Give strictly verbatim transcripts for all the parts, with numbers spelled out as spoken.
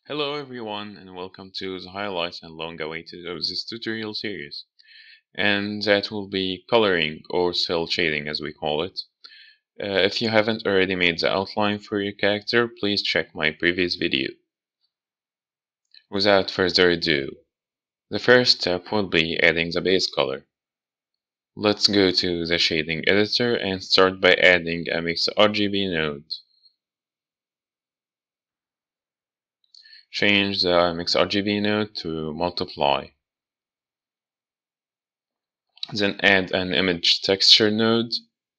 Hello everyone and welcome to the highlights and long-awaited of this tutorial series. And that will be coloring or cel shading as we call it. Uh, if you haven't already made the outline for your character, please check my previous video. Without further ado, the first step will be adding the base color. Let's go to the shading editor and start by adding a mix R G B node. Change the mix R G B node to multiply. Then add an image texture node.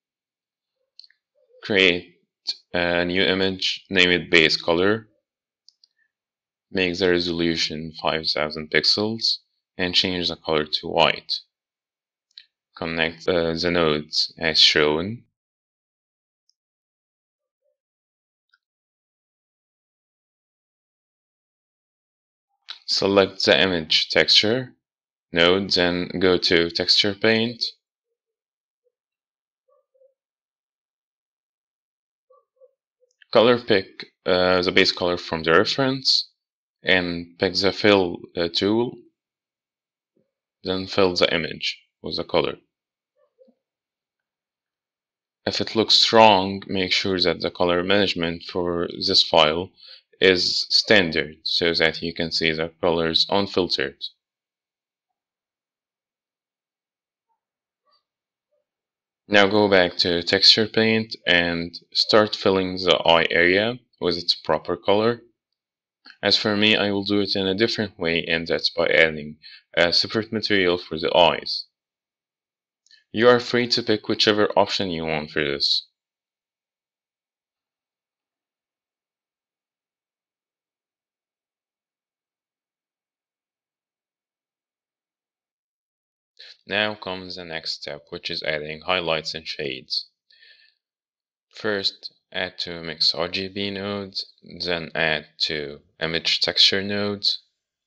Create a new image, name it base color. Make the resolution five thousand pixels and change the color to white. Connect uh, the nodes as shown. Select the image texture node, then go to texture paint. Color pick uh, the base color from the reference and pick the fill uh, tool. Then fill the image with the color. If it looks wrong, make sure that the color management for this file is standard so that you can see the colors unfiltered. Now go back to texture paint and start filling the eye area with its proper color. As for me, I will do it in a different way, and that's by adding a separate material for the eyes. You are free to pick whichever option you want for this. Now comes the next step, which is adding highlights and shades. First, add to mix R G B nodes, then add to image texture nodes.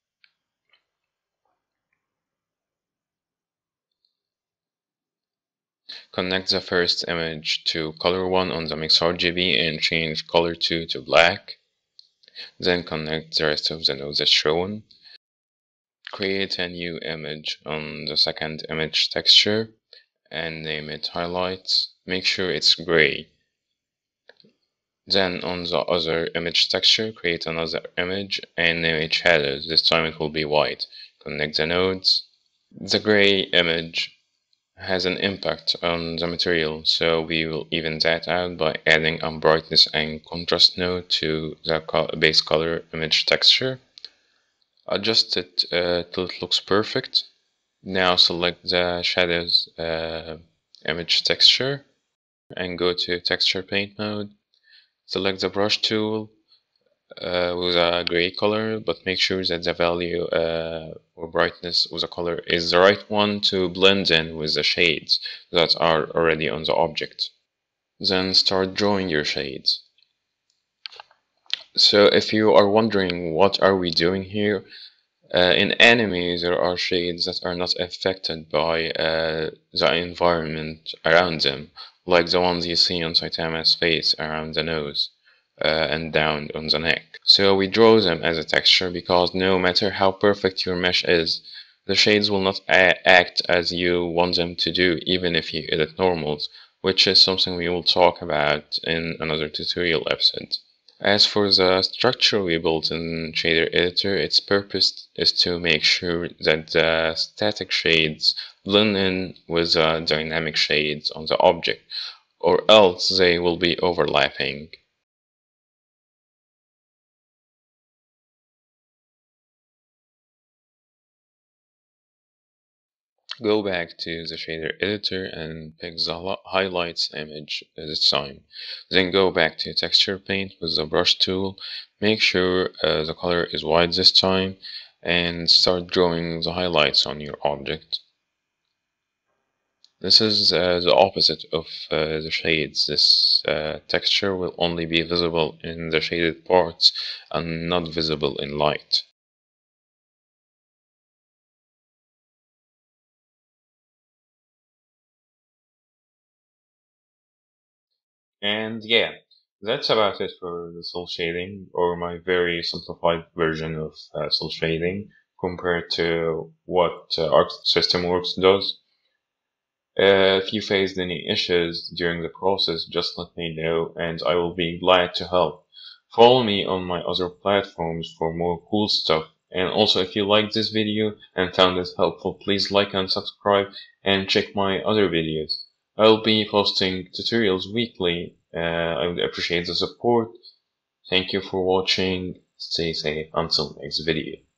Connect the first image to color one on the mix R G B and change color two to black. Then connect the rest of the nodes as shown. Create a new image on the second image texture and name it highlights. Make sure it's gray. Then on the other image texture, create another image and name it shadows. This time it will be white. Connect the nodes. The gray image has an impact on the material, so we will even that out by adding a brightness and contrast node to the base color image texture. Adjust it uh, till it looks perfect. Now select the shadows uh, image texture and go to texture paint mode. Select the brush tool uh, with a gray color, but make sure that the value uh, or brightness of the color is the right one to blend in with the shades that are already on the object. Then start drawing your shades. So if you are wondering what are we doing here, uh, in anime there are shades that are not affected by uh, the environment around them, like the ones you see on Saitama's face around the nose. Uh, and down on the neck. So we draw them as a texture because no matter how perfect your mesh is, the shades will not act as you want them to do even if you edit normals, which is something we will talk about in another tutorial episode. As for the structure we built in Shader Editor, its purpose is to make sure that the static shades blend in with the dynamic shades on the object, or else they will be overlapping. Go back to the shader editor and pick the highlights image this time. Then go back to texture paint with the brush tool. Make sure uh, the color is white this time and start drawing the highlights on your object. This is uh, the opposite of uh, the shades. This uh, texture will only be visible in the shaded parts and not visible in light. And yeah, That's about it for the Cel-Shading, or my very simplified version of uh, Cel-Shading compared to what uh, Arc System Works does. Uh, if you faced any issues during the process, just let me know and I will be glad to help. Follow me on my other platforms for more cool stuff. And also, if you liked this video and found it helpful, please like and subscribe and check my other videos. I'll be posting tutorials weekly. Uh, I would appreciate the support. Thank you for watching. Stay safe until next video.